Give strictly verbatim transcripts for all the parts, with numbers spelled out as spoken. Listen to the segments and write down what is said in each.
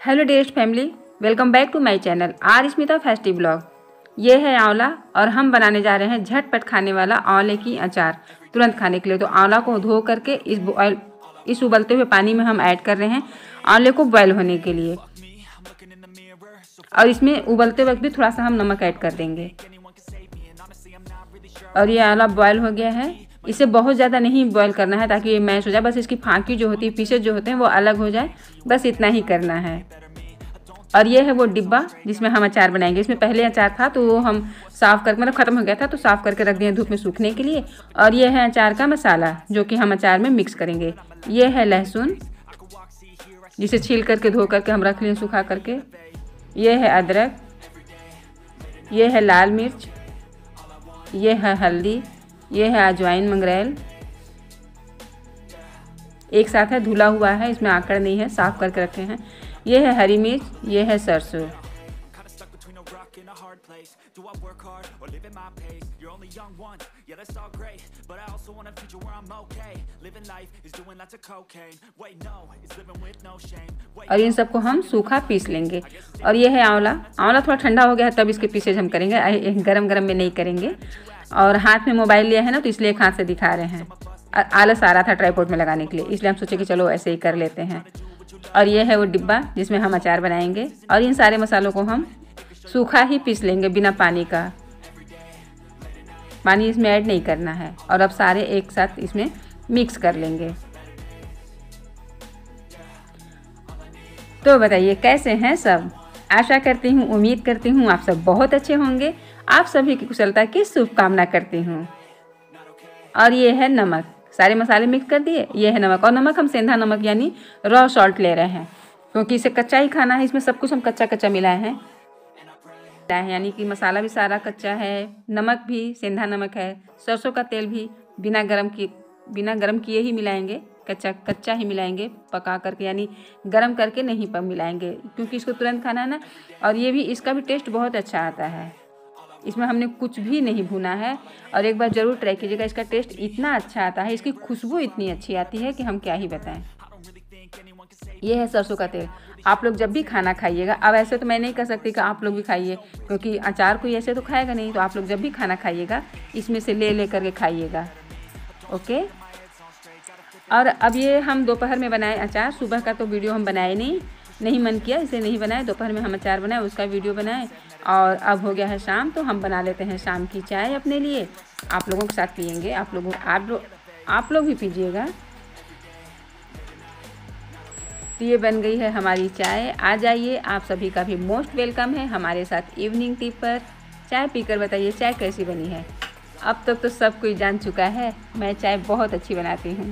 Hello dearest family, welcome back to my channel R Smita festive blog. ये है आंवला और हम बनाने जा रहे हैं झटपट खाने वाला आंवले की अचार तुरंत खाने के लिए। तो आंवला को धो करके इस बॉयल इस उबलते हुए पानी में हम ऐड कर रहे हैं आंवले को बॉयल होने के लिए, और इसमें उबलते वक्त भी थोड़ा सा हम नमक ऐड कर देंगे। और ये आंवला बॉयल हो गया है। इसे बहुत ज़्यादा नहीं बॉयल करना है ताकि ये मैश हो जाए, बस इसकी फांकी जो होती है, पीसेज जो होते हैं वो अलग हो जाए, बस इतना ही करना है। और ये है वो डिब्बा जिसमें हम अचार बनाएंगे। इसमें पहले अचार था तो वो हम साफ़ करके, मतलब ख़त्म हो गया था तो साफ़ करके रख दिए धूप में सूखने के लिए। और ये है अचार का मसाला जो कि हम अचार में मिक्स करेंगे। ये है लहसुन जिसे छील करके धो करके हम रख लिए सूखा करके। ये है अदरक, ये है लाल मिर्च, ये है हल्दी, ये है अजवाइन मंगरेल, एक साथ है, धुला हुआ है, इसमें आकड़ नहीं है, साफ करके रखे हैं। ये है हरी मिर्च, ये है सरसों। और इन सबको हम सूखा पीस लेंगे। और ये है आंवला। आंवला थोड़ा ठंडा हो गया है तब इसके पीसेज हम करेंगे, गरम गरम में नहीं करेंगे। और हाथ में मोबाइल लिया है ना तो इसलिए एक हाथ से दिखा रहे हैं। आलस आ रहा था ट्राइपॉड में लगाने के लिए, इसलिए हम सोचे कि चलो ऐसे ही कर लेते हैं। और ये है वो डिब्बा जिसमें हम अचार बनाएंगे। और इन सारे मसालों को हम सूखा ही पीस लेंगे बिना पानी का, पानी इसमें ऐड नहीं करना है। और अब सारे एक साथ इसमें मिक्स कर लेंगे। तो बताइए कैसे हैं सब। आशा करती हूँ, उम्मीद करती हूँ आप सब बहुत अच्छे होंगे। आप सभी की कुशलता की शुभकामना करती हूँ। और ये है नमक, सारे मसाले मिक्स कर दिए। ये है नमक, और नमक हम सेंधा नमक यानी रॉ सॉल्ट ले रहे हैं क्योंकि इसे कच्चा ही खाना है। इसमें सब कुछ हम कच्चा कच्चा मिलाए हैं, यानी कि मसाला भी सारा कच्चा है, नमक भी सेंधा नमक है, सरसों का तेल भी बिना गरम किए बिना गरम किए ही मिलाएंगे, कच्चा कच्चा ही मिलाएंगे, पका करके यानी गरम करके नहीं पर मिलाएंगे क्योंकि इसको तुरंत खाना है ना। और ये भी, इसका भी टेस्ट बहुत अच्छा आता है। इसमें हमने कुछ भी नहीं भुना है। और एक बार ज़रूर ट्राई कीजिएगा, इसका टेस्ट इतना अच्छा आता है, इसकी खुशबू इतनी अच्छी आती है कि हम क्या ही बताएं। ये है सरसों का तेल। आप लोग जब भी खाना खाइएगा, अब ऐसे तो मैं नहीं कह सकती कि आप लोग भी खाइए क्योंकि अचार कोई ऐसे तो खाएगा नहीं, तो आप लोग जब भी खाना खाइएगा इसमें से ले ले करके खाइएगा, ओके। और अब ये हम दोपहर में बनाए अचार, सुबह का तो वीडियो हम बनाए नहीं नहीं मन किया, इसे नहीं बनाए। दोपहर में हम अचार बनाए, उसका वीडियो बनाए। और अब हो गया है शाम, तो हम बना लेते हैं शाम की चाय अपने लिए, आप लोगों के साथ पियेंगे। आप लोगों आप लोग आप लोग भी पीजिएगा। तो ये बन गई है हमारी चाय। आ जाइए, आप सभी का भी मोस्ट वेलकम है हमारे साथ इवनिंग टी पर। चाय पीकर बताइए चाय कैसी बनी है। अब तक तो सब कोई जान चुका है मैं चाय बहुत अच्छी बनाती हूँ।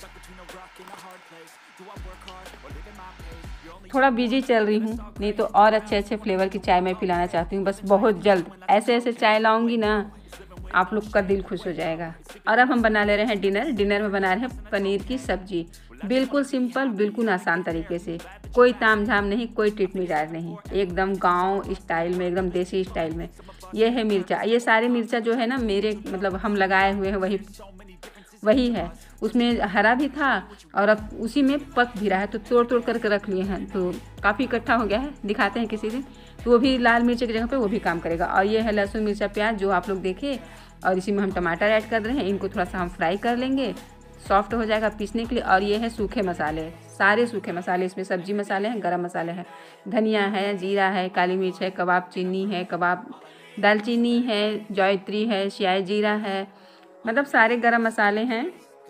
थोड़ा बिजी चल रही हूँ, नहीं तो और अच्छे अच्छे फ्लेवर की चाय मैं पिलाना चाहती हूँ। बस बहुत जल्द ऐसे ऐसे चाय लाऊंगी ना, आप लोग का दिल खुश हो जाएगा। और अब हम बना ले रहे हैं डिनर। डिनर में बना रहे हैं पनीर की सब्जी, बिल्कुल सिंपल, बिल्कुल आसान तरीके से, कोई ताम झाम नहीं, कोई टिट मिजाज नहीं, एकदम गांव स्टाइल में, एकदम देसी स्टाइल में। ये है मिर्चा, ये सारे मिर्चा जो है ना मेरे, मतलब हम लगाए हुए हैं, वही वही है। उसमें हरा भी था और अब उसी में पक भी रहा है, तो तोड़ तोड़ करके रख लिए हैं, तो काफ़ी इकट्ठा हो गया है। दिखाते हैं किसी दिन, तो वो भी लाल मिर्च की जगह पे वो भी काम करेगा। और ये है लहसुन मिर्चा प्याज जो आप लोग देखे। और इसी में हम टमाटर ऐड कर रहे हैं, इनको थोड़ा सा हम फ्राई कर लेंगे, सॉफ्ट हो जाएगा पीसने के लिए। और ये है सूखे मसाले, सारे सूखे मसाले, इसमें सब्जी मसाले हैं, गरम मसाले हैं, धनिया है, जीरा है, काली मिर्च है, कबाब चीनी है, कबाब दालचीनी है, जावित्री है, सियाई जीरा है, मतलब सारे गरम मसाले हैं,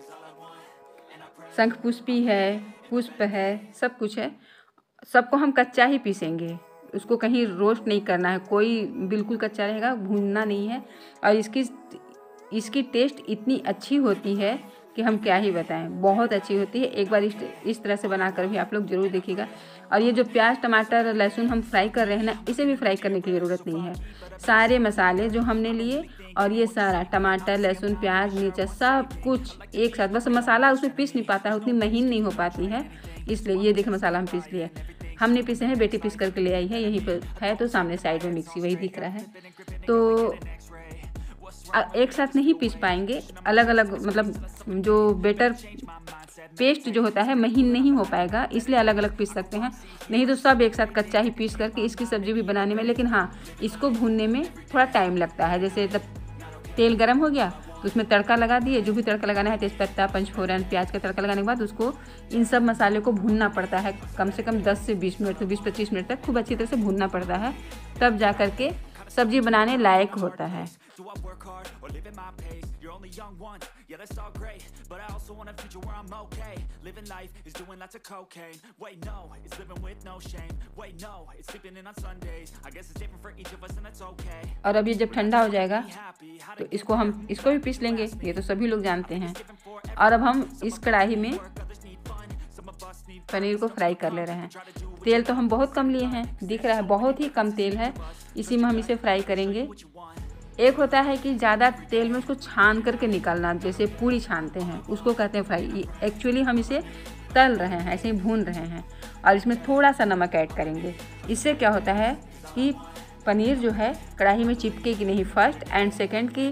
शंख पुष्पी है, पुष्प है, सब कुछ है। सबको हम कच्चा ही पीसेंगे, उसको कहीं रोस्ट नहीं करना है, कोई बिल्कुल कच्चा रहेगा, भूनना नहीं है। और इसकी इसकी टेस्ट इतनी अच्छी होती है कि हम क्या ही बताएं, बहुत अच्छी होती है। एक बार इस इस तरह से बनाकर भी आप लोग ज़रूर देखिएगा। और ये जो प्याज टमाटर लहसुन हम फ्राई कर रहे हैं ना, इसे भी फ्राई करने की ज़रूरत नहीं है। सारे मसाले जो हमने लिए और ये सारा टमाटर लहसुन प्याज मिर्च सब कुछ एक साथ, बस मसाला उसमें पीस नहीं पाता है, उतनी महीन नहीं हो पाती है, इसलिए ये देखिए मसाला हम पीस लिया। हमने पीसे हैं, बेटी पीस करके ले आई है, यहीं पर है, तो सामने साइड में मिक्सी वही दिख रहा है। तो एक साथ नहीं पीस पाएंगे, अलग अलग मतलब जो बेटर पेस्ट जो होता है महीन नहीं हो पाएगा, इसलिए अलग अलग पीस सकते हैं। नहीं तो सब एक साथ कच्चा ही पीस करके इसकी सब्ज़ी भी बनाने में, लेकिन हाँ इसको भूनने में थोड़ा टाइम लगता है। जैसे जब तेल गरम हो गया तो उसमें तड़का लगा दिए, जो भी तड़का लगाना है, तेज़पत्ता, पंचफोरन, प्याज का तड़का लगाने के बाद उसको इन सब मसाले को भूनना पड़ता है कम से कम दस से बीस मिनट, तो बीस पच्चीस मिनट तक खूब अच्छी तरह से भूनना पड़ता है, तब जा कर के सब्जी बनाने लायक होता है। और अब ये जब ठंडा हो जाएगा तो इसको हम इसको भी पीस लेंगे, ये तो सभी लोग जानते हैं। और अब हम इस कढ़ाई में पनीर को फ्राई कर ले रहे हैं। तेल तो हम बहुत कम लिए हैं, दिख रहा है बहुत ही कम तेल है, इसी में हम इसे फ्राई करेंगे। एक होता है कि ज़्यादा तेल में उसको छान करके निकालना, जैसे पूरी छानते हैं उसको कहते हैं फ्राई। एक्चुअली हम इसे तल रहे हैं, ऐसे ही भून रहे हैं। और इसमें थोड़ा सा नमक ऐड करेंगे। इससे क्या होता है कि पनीर जो है कढ़ाई में चिपकेगी नहीं, फर्स्ट एंड सेकेंड की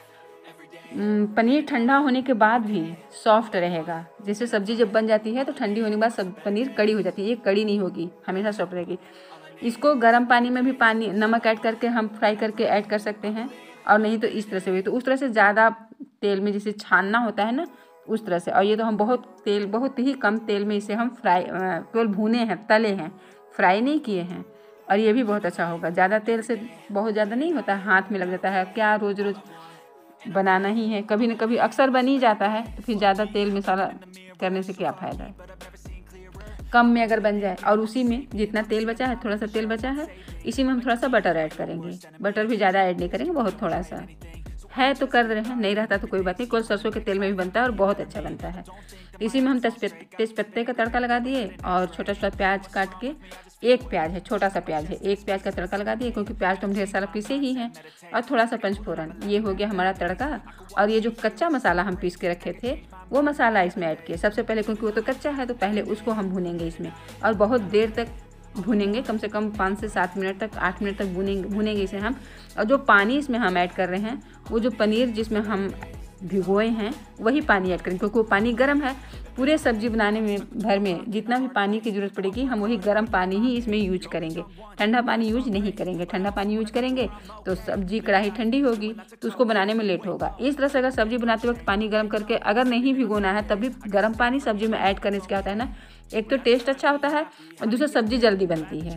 पनीर ठंडा होने के बाद भी सॉफ्ट रहेगा। जैसे सब्ज़ी जब बन जाती है तो ठंडी होने के बाद सब पनीर कड़ी हो जाती है, ये कड़ी नहीं होगी, हमेशा सॉफ्ट रहेगी। इसको गर्म पानी में भी पानी नमक ऐड करके हम फ्राई करके ऐड कर सकते हैं, और नहीं तो इस तरह से भी, तो उस तरह से ज़्यादा तेल में जैसे छानना होता है ना उस तरह से। और ये तो हम बहुत तेल बहुत ही कम तेल में इसे हम फ्राई केवल भुने हैं, तले हैं, फ्राई नहीं किए हैं। और ये भी बहुत अच्छा होगा। ज़्यादा तेल से बहुत ज़्यादा नहीं होता, हाथ में लग जाता है, क्या रोज़ रोज़ बनाना ही है, कभी न कभी अक्सर बन ही जाता है, तो फिर ज़्यादा तेल मसाला करने से क्या फ़ायदा है। कम में अगर बन जाए, और उसी में जितना तेल बचा है, थोड़ा सा तेल बचा है, इसी में हम थोड़ा सा बटर ऐड करेंगे। बटर भी ज़्यादा ऐड नहीं करेंगे, बहुत थोड़ा सा है तो कर रहे हैं, नहीं रहता तो कोई बात नहीं, कोई सरसों के तेल में भी बनता है और बहुत अच्छा बनता है। इसी में हम तेज पत्ते का तड़का लगा दिए, और छोटा छोटा प्याज काट के, एक प्याज है, छोटा सा प्याज है, एक प्याज का तड़का लगा दिए, क्योंकि प्याज तो हम ढेर सारा पीसे ही हैं। और थोड़ा सा पंचफोरन, ये हो गया हमारा तड़का। और ये जो कच्चा मसाला हम पीस के रखे थे वो मसाला इसमें ऐड किए सबसे पहले, क्योंकि वो तो कच्चा है, तो पहले उसको हम भूनेंगे इसमें, और बहुत देर तक भुनेंगे, कम से कम पाँच से सात मिनट तक, आठ मिनट तक भुनेंगे भुनेंगे इसे हम। और जो पानी इसमें हम ऐड कर रहे हैं, वो जो पनीर जिसमें हम भिगोए हैं वही पानी ऐड करेंगे, क्योंकि वो पानी गर्म है। पूरे सब्जी बनाने में भर में जितना भी पानी की ज़रूरत पड़ेगी, हम वही गर्म पानी ही इसमें यूज करेंगे, ठंडा पानी यूज नहीं करेंगे। ठंडा पानी यूज करेंगे तो सब्जी कढ़ाई ठंडी होगी, तो उसको बनाने में लेट होगा। इस तरह से अगर सब्जी बनाते वक्त पानी गर्म करके, अगर नहीं भिगोना है तभी गर्म पानी सब्जी में ऐड करने से क्या होता है ना, एक तो टेस्ट अच्छा होता है, और दूसरा सब्जी जल्दी बनती है।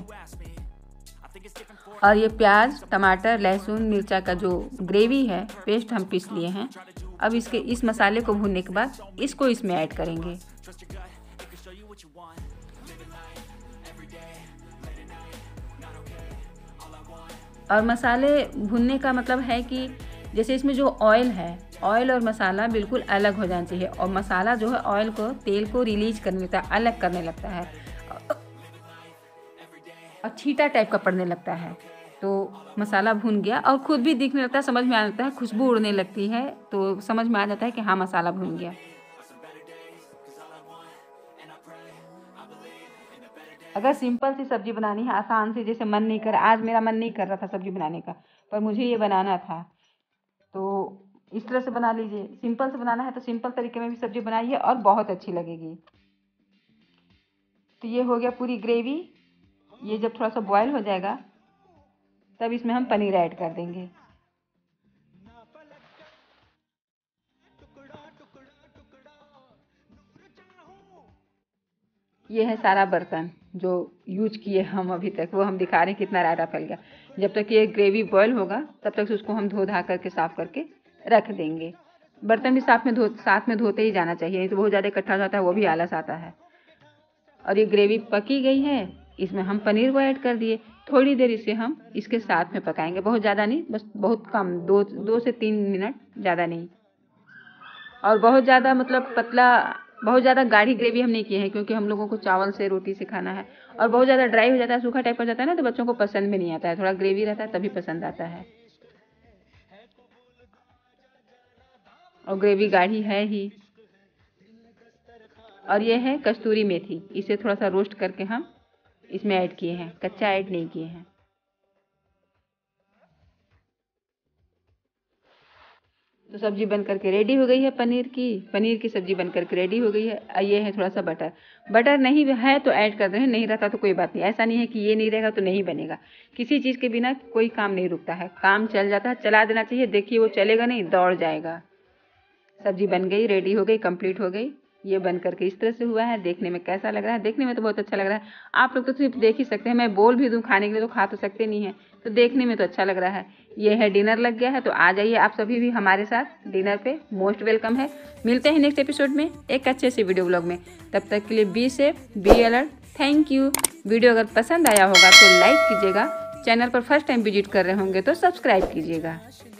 और ये प्याज, टमाटर, लहसुन, मिर्चा का जो ग्रेवी है, पेस्ट हम पीस लिए हैं। अब इसके इस मसाले को भूनने के बाद इसको इसमें ऐड करेंगे। और मसाले भूनने का मतलब है कि जैसे इसमें जो ऑयल है, ऑयल और मसाला बिल्कुल अलग हो जाना चाहिए। और मसाला जो है ऑयल को, तेल को रिलीज करने लगता है, अलग करने लगता है, और छींटा टाइप का पड़ने लगता है। तो मसाला भून गया और खुद भी दिखने लगता है, समझ में आ जाता है, खुशबू उड़ने लगती है, तो समझ में आ जाता है कि हाँ मसाला भून गया। अगर सिंपल सी सब्जी बनानी है, आसान सी, जैसे मन नहीं कर, आज मेरा मन नहीं कर रहा था सब्जी बनाने का, पर मुझे ये बनाना था, तो इस तरह से बना लीजिए। सिंपल से बनाना है तो सिंपल तरीके में भी सब्जी बनाइए और बहुत अच्छी लगेगी। तो ये हो गया पूरी ग्रेवी। ये जब थोड़ा सा बॉयल हो जाएगा तब इसमें हम पनीर ऐड कर देंगे। ये है सारा बर्तन जो यूज किए हम अभी तक, वो हम दिखा रहे हैं कितना रायता फैल गया। जब तक ये ग्रेवी बॉयल होगा तब तक उसको हम धो धा करके साफ़ करके रख देंगे। बर्तन भी साथ में धो साथ में धोते ही जाना चाहिए, नहीं तो बहुत ज़्यादा इकट्ठा हो जाता है, वो भी आलस आता है। और ये ग्रेवी पकी गई है, इसमें हम पनीर को ऐड कर दिए। थोड़ी देर इसे हम इसके साथ में पकाएंगे, बहुत ज़्यादा नहीं, बस बहुत कम, दो दो से तीन मिनट, ज़्यादा नहीं। और बहुत ज़्यादा मतलब पतला, बहुत ज़्यादा गाढ़ी ग्रेवी हम नहीं किए हैं, क्योंकि हम लोगों को चावल से रोटी से खाना है। और बहुत ज़्यादा ड्राई हो जाता है, सूखा टाइप हो जाता है ना, तो बच्चों को पसंद भी नहीं आता है। थोड़ा ग्रेवी रहता है तभी पसंद आता है, और ग्रेवी गाढ़ी है ही। और ये है कस्तूरी मेथी, इसे थोड़ा सा रोस्ट करके हम इसमें ऐड किए हैं, कच्चा ऐड नहीं किए हैं। तो सब्जी बन करके रेडी हो गई है पनीर की। पनीर की सब्जी बन करके रेडी हो गई है। ये है थोड़ा सा बटर। बटर नहीं है तो ऐड कर दें, नहीं रहता तो कोई बात नहीं। ऐसा नहीं है कि ये नहीं रहेगा तो नहीं बनेगा। किसी चीज़ के बिना कोई काम नहीं रुकता है, काम चल जाता है, चला देना चाहिए। देखिए वो चलेगा नहीं, दौड़ जाएगा। सब्जी बन गई, रेडी हो गई, कंप्लीट हो गई। ये बन करके इस तरह से हुआ है। देखने में कैसा लग रहा है? देखने में तो बहुत अच्छा लग रहा है। आप लोग तो सिर्फ देख ही सकते हैं, मैं बोल भी दूं खाने के लिए तो खा तो सकते नहीं हैं। तो देखने में तो अच्छा लग रहा है। ये है डिनर लग गया है, तो आ जाइए आप सभी भी हमारे साथ डिनर पे, मोस्ट वेलकम है। मिलते हैं नेक्स्ट एपिसोड में एक अच्छे से वीडियो ब्लॉग में। तब तक के लिए be safe, be alert. Thank you. Video अगर पसंद आया होगा तो लाइक कीजिएगा। चैनल पर फर्स्ट टाइम विजिट कर रहे होंगे तो सब्सक्राइब कीजिएगा।